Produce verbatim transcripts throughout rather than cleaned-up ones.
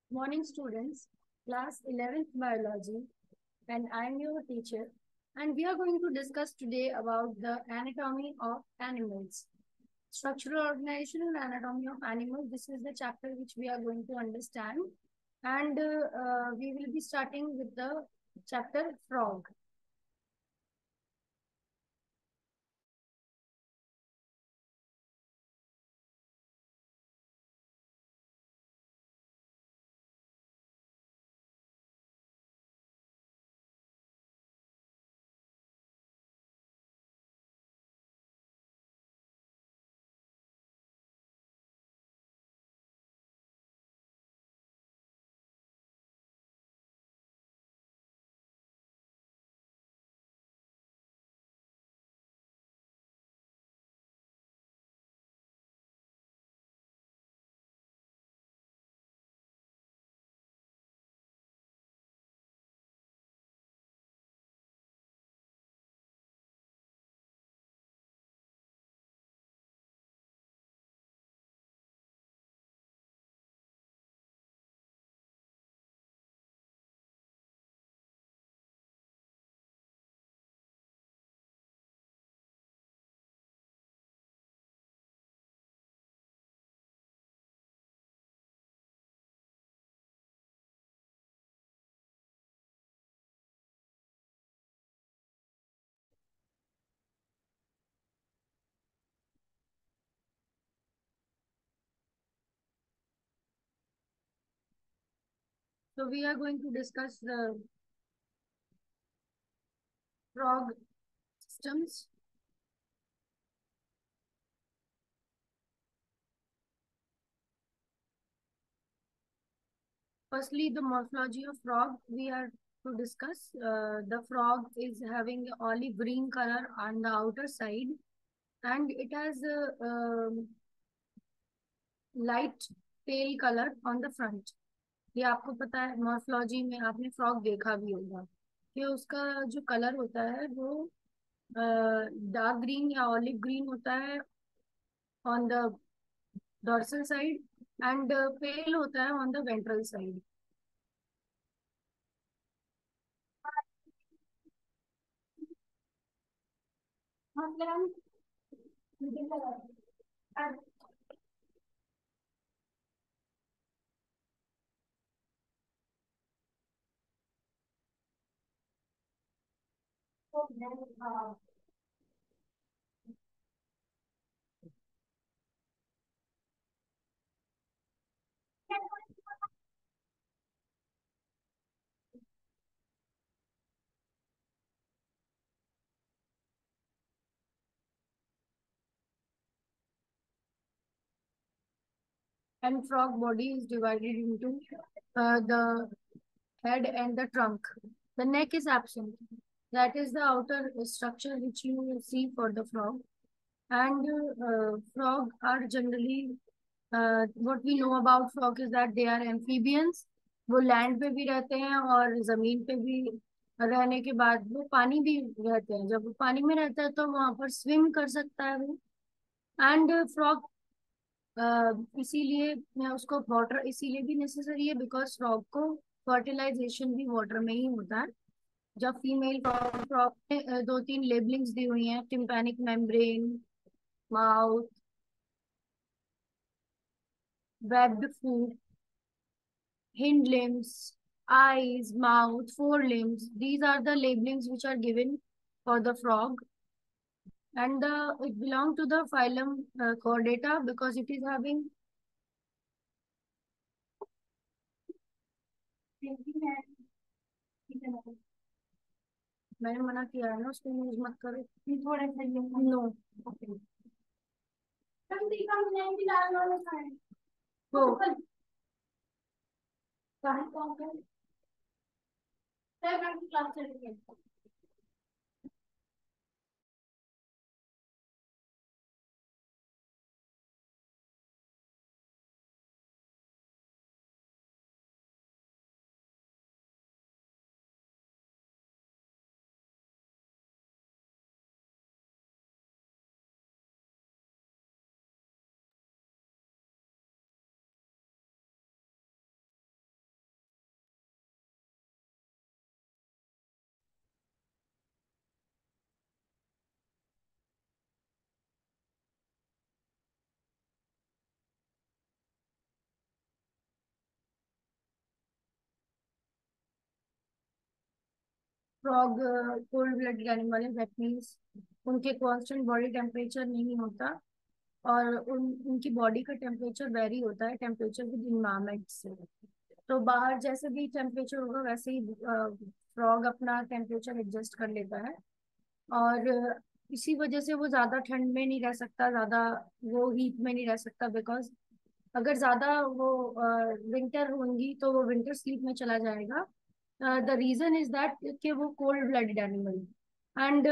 Morning students, class eleventh biology, and I am your teacher, and we are going to discuss today about the anatomy of animals. Structural organization and anatomy of animals. This is the chapter which we are going to understand, and uh, uh, we will be starting with the chapter frog. So we are going to discuss the frog systems. Firstly, the morphology of frog we are to discuss. Uh, the frog is having olive green color on the outer side, and it has a um, light pale color on the front. ये आपको पता है, morphology में आपने frog देखा भी होगा कि उसका जो कलर होता है वो डार्क ग्रीन या ऑलिव ग्रीन होता है on the dorsal side and pale होता है on the ventral side. And frog body is divided into uh, the head and the trunk. The neck is absent. That is the outer structure which you will see for the frog. And uh, frog are generally uh, what we know about frog is that they are amphibians. वो land पे भी रहते हैं और जमीन पे भी रहने के बाद वो पानी भी रहते हैं. जब वो पानी में रहता है तो वहां पर स्विम कर सकता है वो. एंड फ्रॉग इसीलिए मैं उसको वाटर इसीलिए भी नेसेसरी है बिकॉज फ्रॉग को फर्टिलाइजेशन भी वाटर में ही होता है. जब फीमेल फ्रॉग फ्रॉग में अ, दो तीन लेबलिंग्स दी हुई हैं, tympanic membrane, mouth, webbed foot, hind limbs, eyes, mouth, forelimbs. These are the labelings which are given for the frog, and the it belongs to the phylum uh, Chordata because it is having. मैंने मना किया है ना उसको use मत करो. थोड़ा सा नो. तो फ्रॉग कोल्ड ब्लडेड एनिमल है, दैट मीन्स उनके कांस्टेंट बॉडी टेम्परेचर नहीं होता, और उन उनकी बॉडी का टेम्परेचर वेरी होता है टेम्परेचर विद इन्वायरमेंट से। तो बाहर जैसे भी टेम्परेचर होगा वैसे ही फ्रॉग अपना टेम्परेचर एडजस्ट कर लेता है, और अ, इसी वजह से वो ज्यादा ठंड में नहीं रह सकता, ज्यादा वो हीट में नहीं रह सकता, बिकॉज अगर ज्यादा वो विंटर होंगी तो वो विंटर स्लीप में चला जाएगा। द रीजन इज दैट कि वो cold blooded animal, and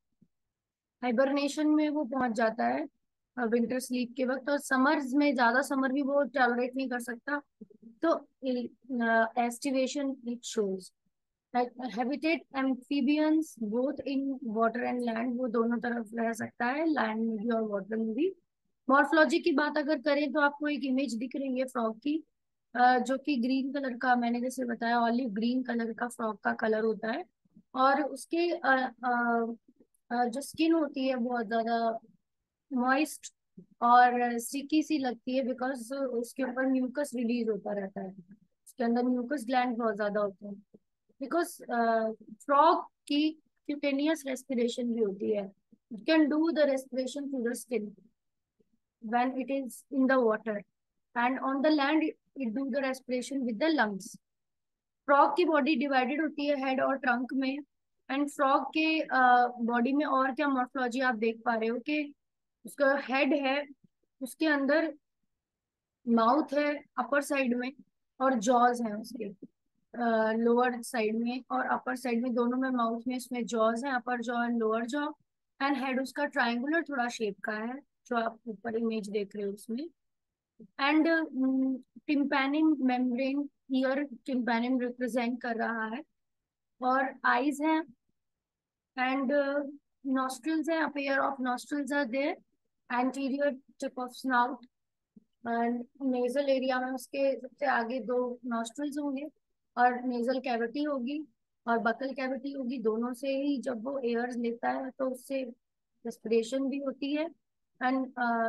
hibernation में वो पहुंच जाता है विंटर स्लीप के वक्त, और समर्स में ज्यादा समर भी वो टॉलरेट नहीं कर सकता। तो aestivation it shows habitat amphibians both in water and land, वो दोनों तरफ रह सकता है, लैंड में भी और वाटर में भी। मॉर्फोलॉजी की बात अगर करें तो आपको एक इमेज दिख रही है फ्रॉग की, अ, जो कि ग्रीन कलर का, मैंने जैसे बताया ऑलिव ग्रीन कलर का फ्रॉग का कलर होता है, और उसके अ, अ, अ, जो स्किन होती है बहुत ज्यादा मॉइस्ट और स्टिकी सी लगती है, बिकॉज उसके ऊपर म्यूकस रिलीज होता रहता है, उसके अंदर म्यूकस ग्लैंड बहुत ज्यादा होते हैं, बिकॉज फ्रॉग की क्यूटेनियस रेस्पिरेशन भी होती है, it can do the respiration through the skin when it is in the water, and on the land it, it do the respiration with the lungs. Frog की body divided होती है head और trunk में, and frog के body में और क्या morphology आप देख पा रहे हो कि उसका हेड है, उसके अंदर माउथ है अपर साइड में, और जॉज है उसके लोअर साइड में और अपर साइड में, दोनों में माउथ में इसमें जॉज है, upper jaw and lower jaw, and head उसका ट्राइंगुलर थोड़ा शेप का है, जो आप ऊपर इमेज देख रहे हो उसमें। And tympanic membrane, ear tympanic represent कर रहा है, और आईज हैं, एंड nostrils है, a pair of nostrils are there, anterior tip of snout, and nasal area में उसके सबसे आगे दो नॉस्ट्रल्स होंगे, और नेजल कैविटी होगी और बकल कैविटी होगी, दोनों से ही जब वो एयर्स लेता है तो उससे रेस्पिरेशन भी होती है। एंड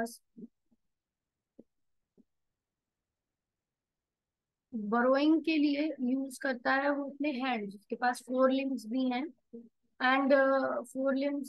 बरोइंग के लिए यूज करता है वो अपने हैंड्स, उसके पास फोर लिम्स भी हैं, एंड फोर लिम्स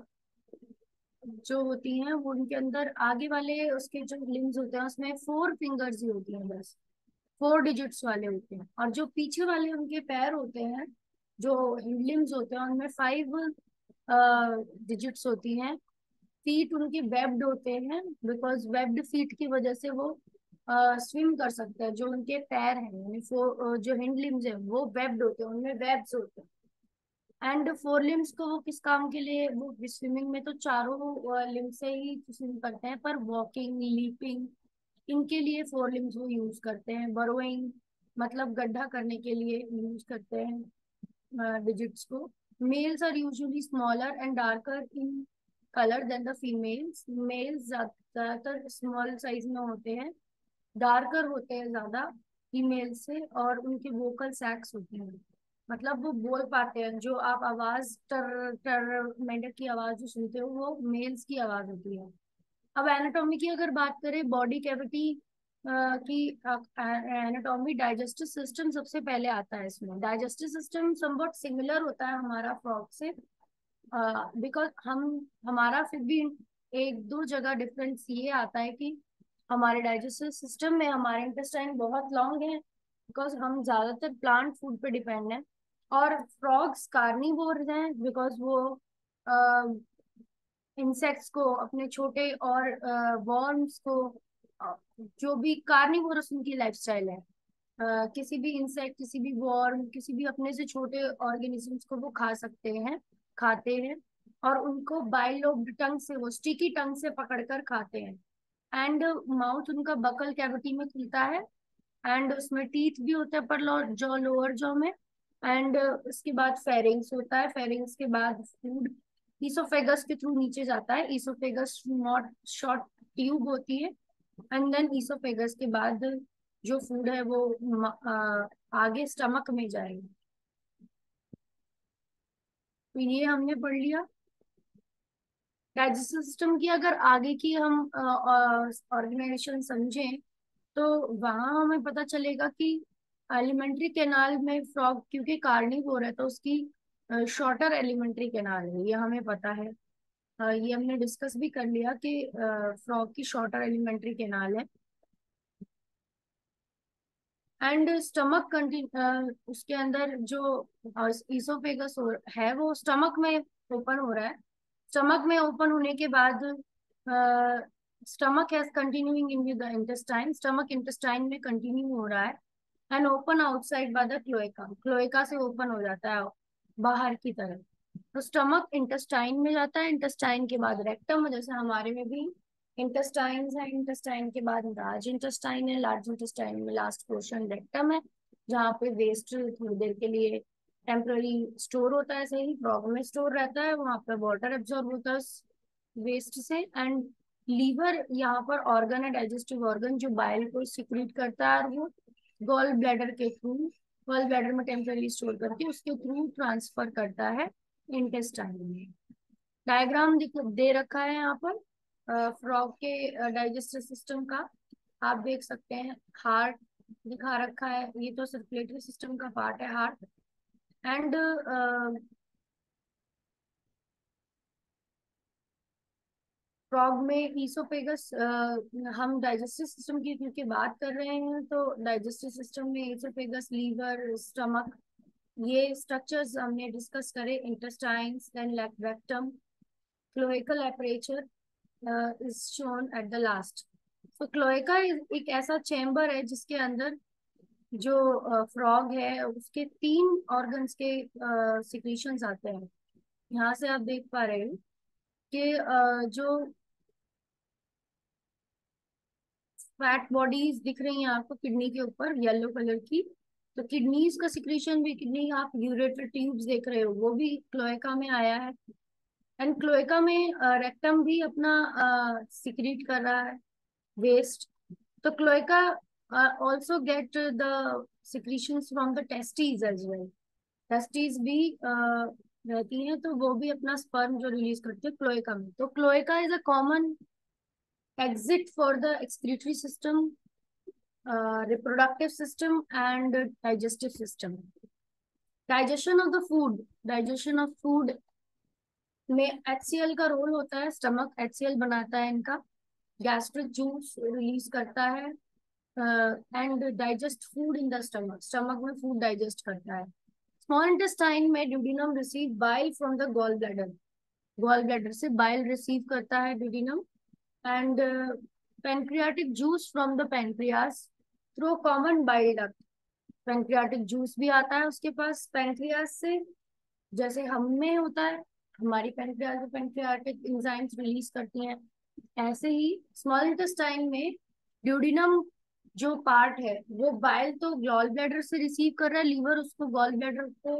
जो होती हैं वो उनके अंदर आगे वाले उसके जो लिम्स होते हैं उसमें फोर फिंगर्स ही होती हैं बस, फोर डिजिट्स वाले होते हैं, और जो पीछे वाले उनके पैर होते हैं जो लिम्स होते हैं उनमें फाइव डिजिट्स होती हैं। फीट उनके वेब्ड होते हैं, बिकॉज वेब्ड फीट की वजह से वो स्विम कर सकते हैं, जो उनके पैर हैं यानी फो- अ, जो हिंड लिम्स है वो वेब्ड होते हैं, उनमें वेब्स होते हैं। एंड फोर लिम्स को वो किस काम के लिए, वो स्विमिंग में तो चारों लिम्स से ही स्विम करते हैं, पर वॉकिंग लीपिंग इनके लिए फोर लिम्स वो यूज करते हैं। बरोइंग मतलब गड्ढा करने के लिए यूज करते हैं डिजिट्स को। Males are usually smaller and darker in colour than the females, males ज्यादातर स्मॉल साइज में होते हैं, डार्कर होते हैं ज्यादा फीमेल से, और उनके वोकल सैक्स होते हैं, मतलब वो बोल पाते हैं, जो आप आवाज टर टर मेंढक की आवाज जो सुनते हो वो मेल्स की आवाज होती है। अब एनाटॉमी की अगर बात करें, बॉडी कैविटी की एनाटॉमी, डाइजेस्टिव सिस्टम सबसे पहले आता है इसमें। डाइजेस्टिव सिस्टम समवट सिमिलर होता है हमारा फ्रॉग से, बिकॉज हम हमारा फिर भी एक दो जगह डिफरेंस ये आता है कि हमारे डाइजेस्टिव सिस्टम में हमारे इंटेस्टाइन बहुत लॉन्ग है, बिकॉज हम ज्यादातर प्लांट फूड पे डिपेंड हैं, और फ्रॉग्स कार्निवोर हैं, बिकॉज वो इंसेक्ट्स को, अपने छोटे और वॉर्म्स को, अ, जो भी कार्निवोरस उनकी लाइफस्टाइल है, अ, किसी भी इंसेक्ट, किसी भी वॉर्म, किसी भी अपने से छोटे ऑर्गेनिजम्स को वो खा सकते हैं, खाते हैं, और उनको बाइलोब्ड टंग से, वो स्टिकी टंग से पकड़कर खाते हैं। एंड माउथ उनका बकल कैविटी में खुलता है, एंड उसमें टीथ भी होते हैं पर जॉ, लोअर जॉ में, एंड उसके बाद फेरिंग्स होता है, फेरिंग्स के बाद फूड ईसोफेगस के थ्रू नीचे जाता है, ईसोफेगस नॉट शॉर्ट ट्यूब होती है, एंड देन ईसोफेगस के बाद जो फूड है वो म- आ, आगे स्टमक में जाएगा। तो ये हमने पढ़ लिया। डाइजेस्टिव सिस्टम की अगर आगे की हम ऑर्गेनाइजेशन समझें तो वहां हमें पता चलेगा कि एलिमेंट्री कैनाल में फ्रॉग क्योंकि कार्निवोर है तो उसकी शॉर्टर एलिमेंट्री कैनाल है, ये हमें पता है। अ, ये हमने डिस्कस भी कर लिया कि फ्रॉग की शॉर्टर एलिमेंट्री कैनाल है। एंड स्टमक कंटिन्यू, उसके अंदर जो इसोफेगस है वो स्टमक में ओपन हो रहा है। स्टमक में ओपन होने के बाद stomach has continuing in the intestine, stomach intestine में कंटिन्यू हो रहा है। And open outside by the cloaca, cloaca से ओपन हो जाता है बाहर की तरफ। तो स्टमक इंटेस्टाइन में जाता है, इंटेस्टाइन के बाद रेक्टम, जैसे हमारे में भी इंटेस्टाइन्स है, इंटेस्टाइन के बाद लार्ज इंटेस्टाइन है, लार्ज इंटेस्टाइन में लास्ट पोर्शन रेक्टम है, जहाँ पे वेस्ट थोड़ी देर के लिए टेम्पररी स्टोर होता है, सही फ्रॉग में स्टोर रहता है, वहां पे वाटर एब्जॉर्ब होता है वेस्ट से। एंड लीवर यहाँ पर ऑर्गन है, डाइजेस्टिव ऑर्गन, जो बाइल को सिक्रीट करता है, और वो गॉल ब्लैडर के थ्रू, गॉल ब्लैडर में टेम्पररी स्टोर करके उसके थ्रू ट्रांसफर करता है इंटेस्टाइन में। डायग्राम दे रखा है यहाँ पर फ्रॉग के डाइजेस्टिव सिस्टम का, आप देख सकते हैं। हार्ट दिखा रखा है, ये तो सर्कुलेटरी सिस्टम का पार्ट है हार्ट। एंड फ्रॉग में ईसोफेगस, हम डाइजेस्टिव सिस्टम की क्योंकि बात कर रहे हैं, तो डाइजेस्टिव सिस्टम में ईसोफेगस, लीवर, स्टमक, ये स्ट्रक्चर्स हमने डिस्कस करे। Intestines, then rectum, cloacal aperture is shown at the last. तो क्लोएका एक ऐसा चेम्बर है जिसके अंदर जो फ्रॉग है उसके तीन ऑर्गन्स के सिक्रीशंस आते हैं। यहाँ से आप देख पा रहे हो कि uh, जो फैट बॉडीज दिख रही हैं आपको किडनी के ऊपर येलो कलर की, तो किडनीज का सिक्रीशन भी, किडनी आप यूरेटर ट्यूब्स देख रहे हो, वो भी क्लोएका में आया है। एंड क्लोएका में रेक्टम भी अपना सिक्रीट कर रहा है वेस्ट। तो cloaca also get the secretions from the testes as well, testes भी uh, रहती हैं, तो वो भी अपना स्पर्म जो रिलीज करते हैं क्लोएका में। तो cloaca is a common exit for the excretory system, uh, reproductive system and digestive system. Digestion of the food, digestion of food में H C l का रोल होता है, स्टमक H C l बनाता है इनका, gastric juice release करता है and digest food in the stomach, stomach में फूड डाइजेस्ट करता है। स्मॉल इंटेस्टाइन में duodenum receive bile from the gall bladder, gall bladder से बाइल रिसीव करता है duodenum. and uh, pancreatic juice from the pancreas through common bile duct, pancreatic juice भी आता है उसके पास पैंक्रियास से, जैसे हम में होता है, हमारी पैंक्रियास पैंक्रियाटिक एंजाइम्स रिलीज करती हैं, ऐसे ही स्मॉल इंटेस्टाइन में ड्यूडिनम जो पार्ट है वो बाइल तो गॉल ब्लैडर से रिसीव कर रहा है, लीवर उसको गॉल ब्लैडर को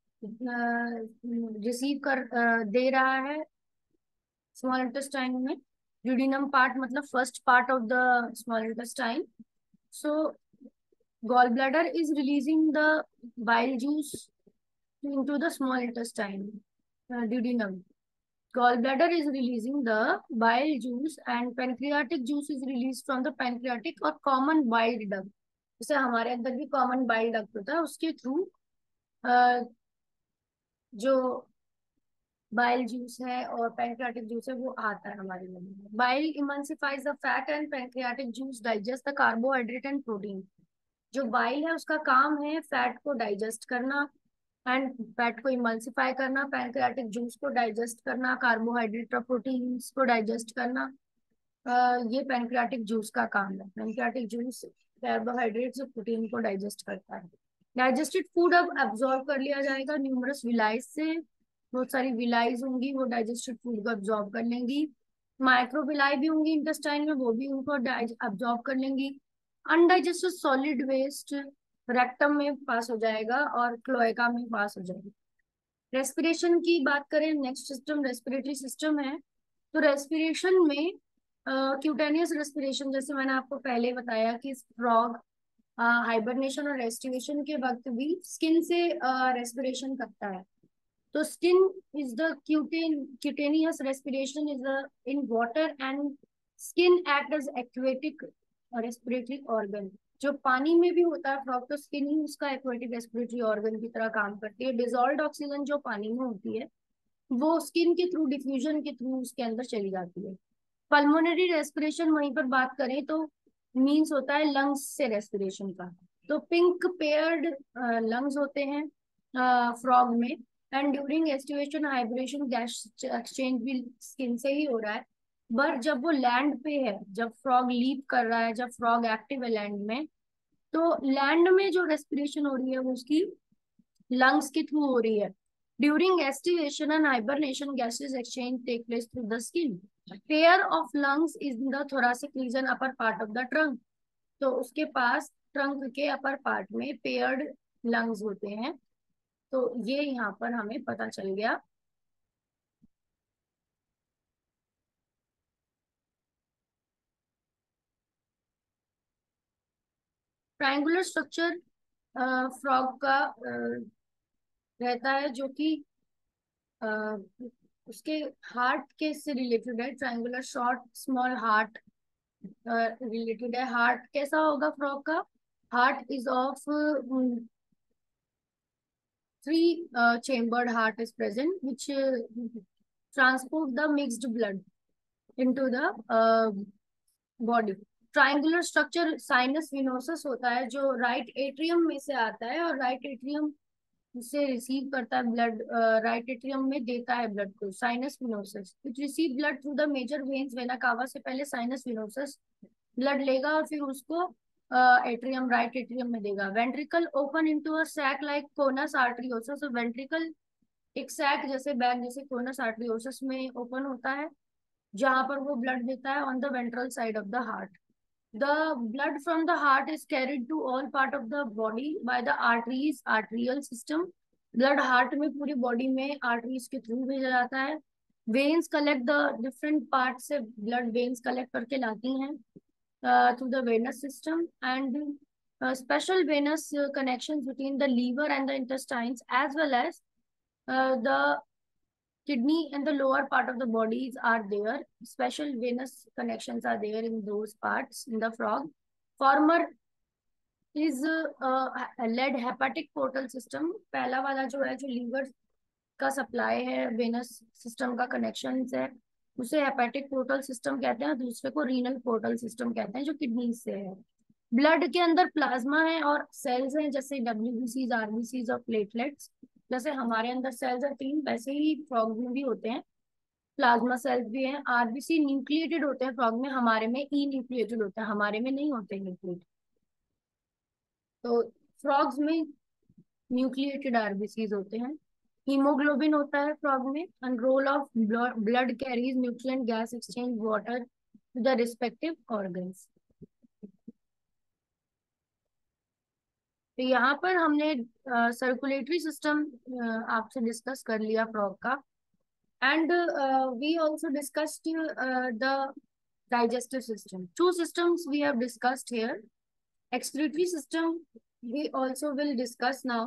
रिसीव कर uh, दे रहा है। स्मॉल इंटेस्टाइन में duodenum part मतलब first part of the small intestine. So gallbladder is releasing the bile juice into the small intestine, uh, duodenum. Gallbladder is releasing the bile juice and pancreatic juice is released from the pancreatic or common bile duct. जैसे हमारे अंदर भी common bile duct होता है, उसके through uh, जो bile juice है और पैंक्रियाटिक जूस है वो आता है हमारे मुंह में। Bile emulsifies the fat and pancreatic juice digest the carbohydrate and protein. जो बाइल है उसका काम है फैट को डाइजेस्ट करना एंड फैट को इमल्सिफाई करना, पैंक्रियाटिक जूस को डाइजेस्ट करना, कार्बोहाइड्रेट और प्रोटीन को डाइजेस्ट करना। uh, ये पैंक्रियाटिक जूस का काम है। पैंक्रियाटिक जूस कार्बोहाइड्रेट और प्रोटीन को डाइजेस्ट करता है। डाइजेस्टेड फूड अब एब्जॉर्ब कर लिया जाएगा न्यूमरस विलाइज से, बहुत सारी विलाइज होंगी वो डाइजेस्टेड फूड को एब्जॉर्ब कर लेंगी। माइक्रोविलाई भी होंगी इंटेस्टाइन में, वो भी उनको एब्जॉर्ब कर लेंगी। अनडाइजेस्टेड सॉलिड वेस्ट रेक्टम में पास हो जाएगा और क्लोएका में पास हो जाएगा। रेस्पिरेशन की बात करें, नेक्स्ट सिस्टम रेस्पिरेटरी सिस्टम है। तो रेस्पिरेशन में क्यूटेनियस uh, रेस्पिरेशन, जैसे मैंने आपको पहले बताया कि फ्रॉग हाइबरनेशन और रेस्टिवेशन के वक्त भी स्किन से रेस्पिरेशन uh, करता है। तो skin is the cutane cutaneous respiration is the in water and skin act as aquatic respiratory organ. जो पानी में भी होता है फ्रॉग, तो स्किन ही उसका एक्वेटिक रेस्पिरेटरी ऑर्गन की तरह काम करती है। डिजॉल्व्ड ऑक्सीजन जो पानी में होती है वो स्किन के थ्रू, डिफ्यूजन के थ्रू उसके अंदर चली जाती है। पल्मोनरी रेस्पिरेशन वहीं पर बात करें तो मीन्स होता है लंग्स से रेस्पिरेशन का। तो पिंक पेयर्ड लंग्स होते हैं फ्रॉग में। And during aestivation hibernation gas exchange भी स्किन से ही हो रहा है। पर जब वो लैंड पे है, जब फ्रॉग लीप कर रहा है, जब फ्रॉग एक्टिव है लैंड में, तो लैंड में जो रेस्पिरेशन हो रही है वो उसकी लंग्स के थ्रू हो रही है। During aestivation and hibernation gases exchange take place through the skin. Pair of lungs is in the thoracic region upper part of the trunk. तो उसके पास ट्रंक के अपर पार्ट में पेयर्ड लंग्स होते हैं। तो ये यहाँ पर हमें पता चल गया। ट्रायंगुलर स्ट्रक्चर फ्रॉग का अ, रहता है, जो कि अ, उसके हार्ट के से रिलेटेड है। Triangular short small heart related है। हार्ट कैसा होगा फ्रॉग का? Heart is of three uh, chambered heart is present, which uh, transport the mixed blood into the uh, body. Triangular structure sinus venosus होता है, जो right atrium में से आता है और राइट एट्रियम से रिसीव करता है ब्लड, राइट एट्रियम में देता है ब्लड को। Sinus venosus which receive blood through the major veins. Vena cava से पहले साइनस विनोसस ब्लड लेगा और फिर उसको एट्रियम, राइट एट्रियम में देगा। Ventricle open into a sac like conus arteriosus. तो वेंट्रिकल एक सैक जैसे, बैग जैसे कोनस आर्टरियोसस में ओपन होता है, जहां पर वो ब्लड देता है on the ventral side of the heart. The blood from the heart is carried to all part of the body by the arteries, arterial system. Blood heart में पूरी बॉडी में आर्टरीज के थ्रू भेजा जाता है। Veins collect the different part से blood, veins collect करके लाती हैं uh, through the venous system, and uh, special venous uh, connections between the liver and the intestines, as well as uh, the kidney and the lower part of the bodies are there. Special venous connections are there in those parts in the frog. Former is uh, led hepatic portal system। पहला वाला जो है, जो liver का supply है, venous system का connection है, उसे हेपेटिक पोर्टल सिस्टम कहते हैं। दूसरे को रीनल पोर्टल सिस्टम कहते हैं, जो किडनी से है। ब्लड के अंदर प्लाज्मा है और सेल्स हैं, जैसे डब्ल्यूबीसीज, आरबीसीज और प्लेटलेट्स। जैसे हमारे अंदर सेल्स है तीन, वैसे ही फ्रॉग में भी होते हैं। प्लाज्मा सेल्स भी हैं। आरबीसी न्यूक्लिएटेड होते हैं फ्रॉग में, हमारे में ई न्यूक्लिएटेड होते हैं, हमारे में नहीं होते न्यूक्लिएट। तो फ्रॉग्स में न्यूक्लिएटेड आरबीसीज होते हैं। हीमोग्लोबिन होता है फ्रॉग में। And role of blood carries nutrient gas exchange water to the respective organs. तो यहाँ पर हमने सर्कुलेटरी uh, सिस्टम uh, आपसे डिस्कस कर लिया फ्रॉग का। And we also discussed the digestive system. Two systems we have discussed here. Excretory system we also will discuss now.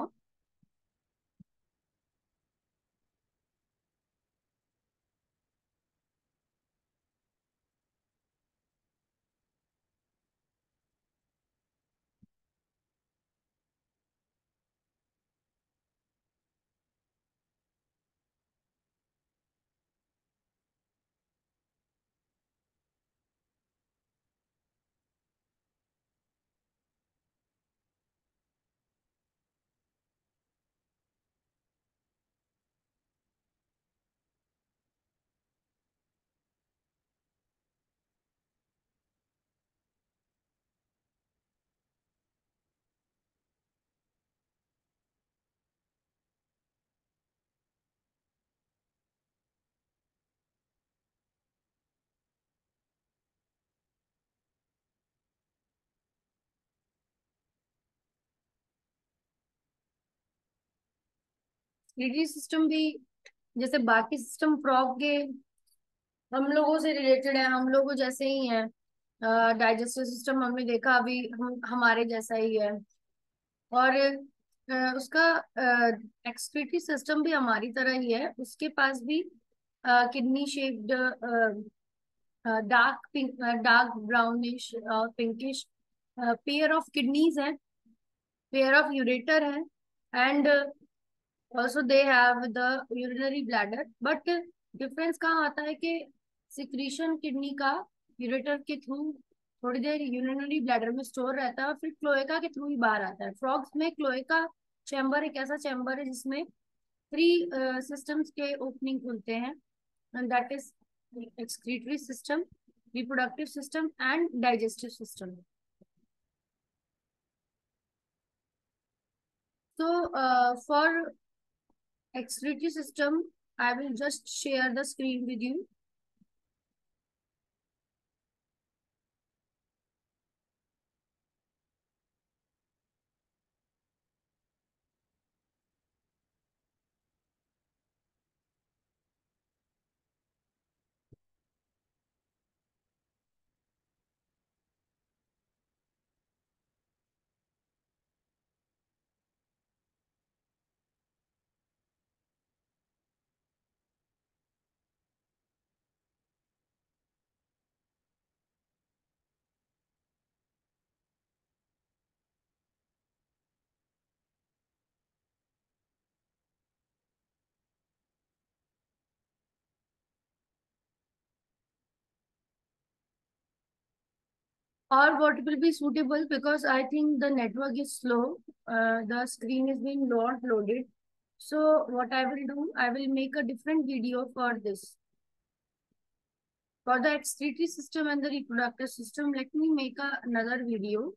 Excretory system भी जैसे बाकी सिस्टम फ्रॉग के हम लोगों से रिलेटेड है, हम लोगों जैसे ही है। डाइजेस्टिव सिस्टम हमने देखा अभी, हम हमारे जैसा ही है। और अ, उसका एक्सक्रीटरी सिस्टम भी हमारी तरह ही है। उसके पास भी kidney shaped uh, dark pink, uh, dark brownish or pinkish uh, pair of kidneys है, pair of ureter है, and uh, also they have the urinary bladder. But difference कहाँ आता है कि secretion किडनी का ureter के थ्रू थोड़ी देर यूरिनरी ब्लैडर में स्टोर रहता है और फिर क्लोएका के थ्रू ही बाहर आता है. फ्रॉग्स में क्लोएका चैम्बर एक ऐसा चैम्बर है जिसमें थ्री सिस्टम्स के ओपनिंग खुलते हैं, and that is excretory system, reproductive system and digestive system. So uh, for excretory system, I will just share the screen with you. Or what will be suitable, because I think the network is slow. Uh, the screen is being not loaded. So what I will do, I will make a different video for this. For the excretory system and the reproductive system, let me make a, another video.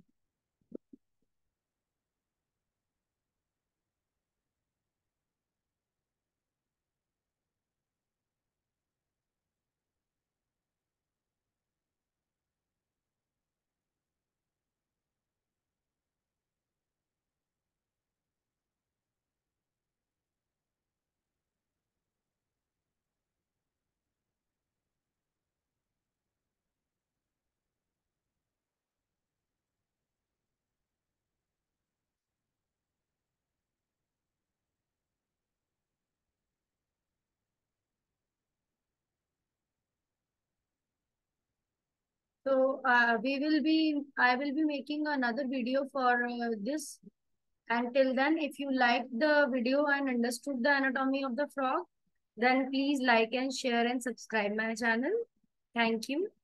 So uh, we will be, I will be making another video for uh, this. Until then, if you liked the video and understood the anatomy of the frog, then please like and share and subscribe my channel. Thank you.